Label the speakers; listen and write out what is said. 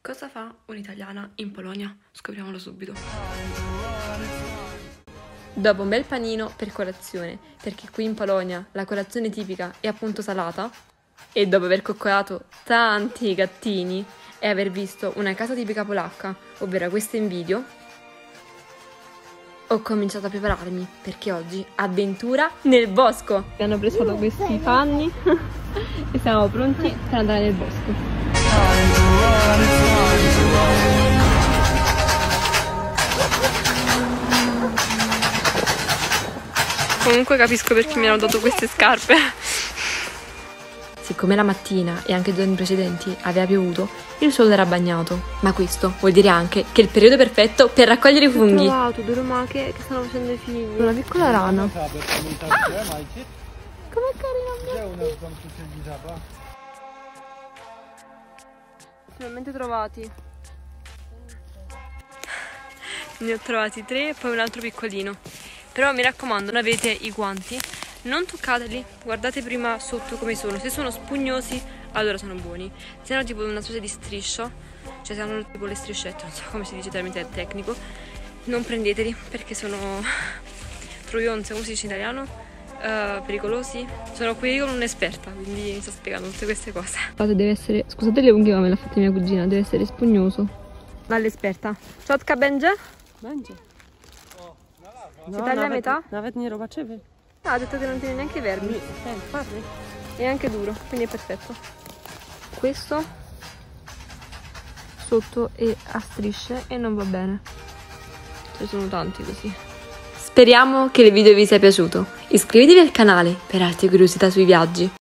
Speaker 1: Cosa fa un'italiana in Polonia? Scopriamolo subito. Dopo un bel panino per colazione, perché qui in Polonia la colazione tipica è appunto salata, e dopo aver coccolato tanti gattini e aver visto una casa tipica polacca, ovvero questa in video, ho cominciato a prepararmi perché oggi avventura nel bosco. Mi hanno prestato questi panni e siamo pronti per andare nel bosco. Comunque capisco perché mi hanno dato queste scarpe. Siccome la mattina e anche i giorni precedenti aveva piovuto, il sole era bagnato. Ma questo vuol dire anche che è il periodo perfetto per raccogliere i funghi. Ho trovato due lumache che stanno facendo i figli. Una piccola rana. Ah! Com'è carina! Finalmente trovati. Ne ho trovati 3 e poi un altro piccolino. Però mi raccomando, non avete i guanti, non toccateli, guardate prima sotto come sono. Se sono spugnosi, allora sono buoni. Se hanno tipo una specie di striscia, cioè se hanno tipo le striscette, non so come si dice termine tecnico, non prendeteli perché sono truionze, come si dice in italiano, pericolosi. Sono qui con un'esperta, quindi mi sto spiegando tutte queste cose. Deve essere, scusate le unghie ma me l'ha fatta mia cugina, deve essere spugnoso. Dall'esperta. Ciotka będzie?
Speaker 2: Będzie.
Speaker 1: Si taglia a metà?
Speaker 2: Nawet nie robaczywy.
Speaker 1: Ah, ha detto che non tiene neanche vermi.
Speaker 2: Twardy.
Speaker 1: E anche duro, quindi è perfetto. Questo sotto è a strisce e non va bene. Ce ne sono tanti così. Speriamo che il video vi sia piaciuto. Iscrivetevi al canale per altre curiosità sui viaggi.